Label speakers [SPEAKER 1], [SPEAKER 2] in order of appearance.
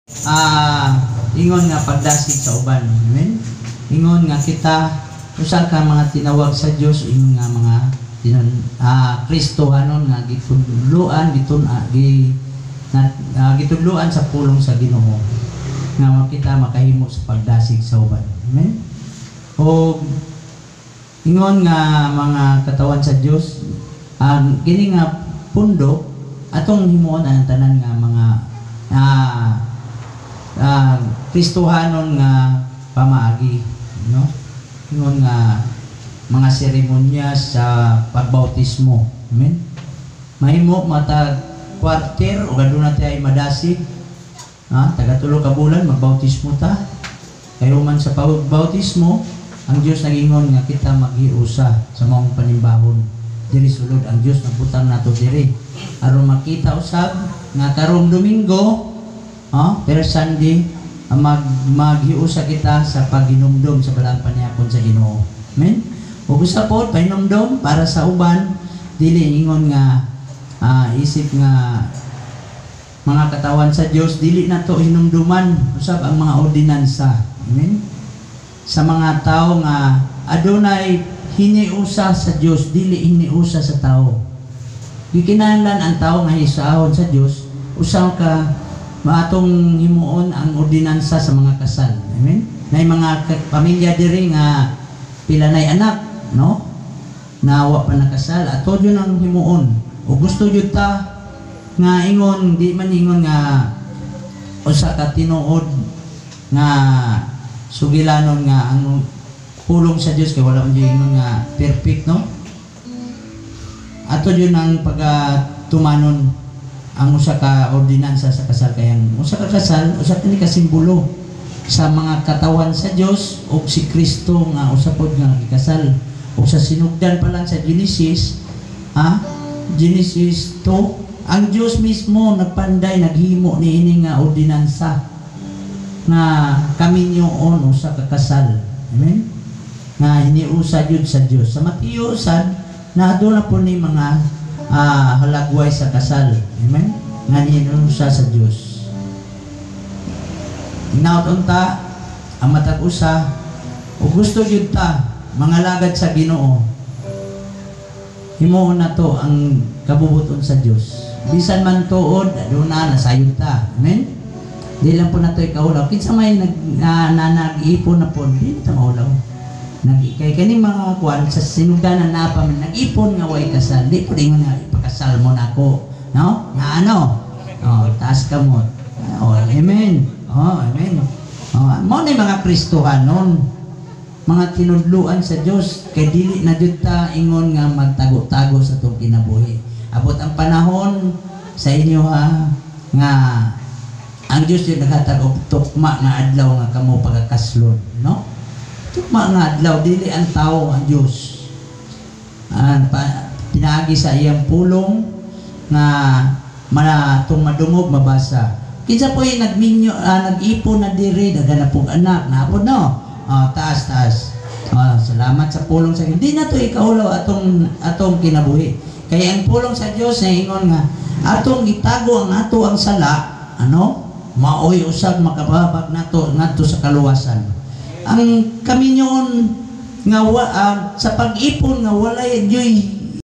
[SPEAKER 1] Ingon nga pagdasig sa uban. Amen? Ingon nga kita usa ka mga tinawag sa Dios, ingon nga mga Kristohanon nga gitudloan gitudloan sa pulong sa Ginoo nga kita makahimo sa pagdasig sa uban. Amen? O ingon nga mga katawan sa Dios, kini nga pundo atong himuon ang tanan nga mga Kristohanon nga pamaagi, no? Ingon nga mga seremonya sa pagbautismo. Amen? Mahimo mata kwarter o gaduna tayo madasig. Taga-tulo ka bulan magbautismo ta. Kayo man sa pagbautismo, ang Dios nagingon nga kita maghiusa sa mga panimbahon. Diri sulod ang Dios nagbutang nato diri aron makita usab nga karong Domingo, per Sunday, maghiusa kita sa paghinumdom sa balang paniyapon sa Ginoo. Amen? Ug usa pod pahinumdom para sa uban, dili ingon nga isip nga mga katawan sa Dios, dili nato hinumduman usab ang mga ordinansa. Amen? Sa mga tao nga adunay hiniusa sa Dios, dili hiniusa sa tao. Gikinahanglan ang tao nga hisaon sa Dios, usaw ka maatong himuon ang ordinansa sa mga kasal. Amen? Nay mga pamilya diri nga pila nay anak, no? Nawa pa nakasal, ato yun ang himuon. O gusto yun ta nga ingon, di man ingon nga usa ka tinuod nga sugilanon nga ang pulong sa Dios kay wala man ingon nga perfect, no? Ato yun ang pagatumanon ang usa ka ordinansa sa kasal. Kaya usa ka kasal, usa kini ka simbolo sa mga katawan sa Dios ug si Kristo nga usa pod nga gikasal. Ug sa sinugdan pa lang sa Genesis, Genesis 2, ang Dios mismo nagpanday, naghimo niini nga ordinansa nga kami niyoon usa ka kasal. Amen? Nga hiniusa jud sa Dios. Sa Mateo sad na aduna po ni mga halagway sa kasal. Amen? Nga hiniusa sa Dios. Hinaut unta ang matag usa o gusto jud ta mga lagad sa Ginoo, himuon na to ang kabubuton sa Dios. Bisan man tuod aduna nasayod ta. Amen? Di lang po na to ikaulaw. Kinsa may nag-iipon na po, di ta maulaw. Kay kani mga kuan sa sinugdanan na pa man nag-ipon nga way kasal, di po ingon nga ipakasal mo nako, no? Nga ano? Taas ka mo. Amen. Amen. Mo ni mga Kristohanon, mga tinudluan sa Dios, kay dili na jud ta ingon nga magtago-tago sa tong kinabuhi. Abot ang panahon sa inyo nga ang Dios yung naghatag og tukma nga adlaw nga kamo pagakaslon, no? Tukma nga adlaw, dili ang tao ang Dios. Pinaagi sa iyang pulong nga manatong madungog mabasa. Kinsa po yung nag-ipon na diri, daghan pong anak, naapod no? Taas. Salamat sa pulong sa Ginoo. Di na to ikaulaw atong kinabuhi. Kaya ang pulong sa Dios na ingon nga atong itago ang ato ang sala, maoy usab makababag nato ngadto sa kaluwasan. Ang kami nyon nga sa pag-ipon nga walay joy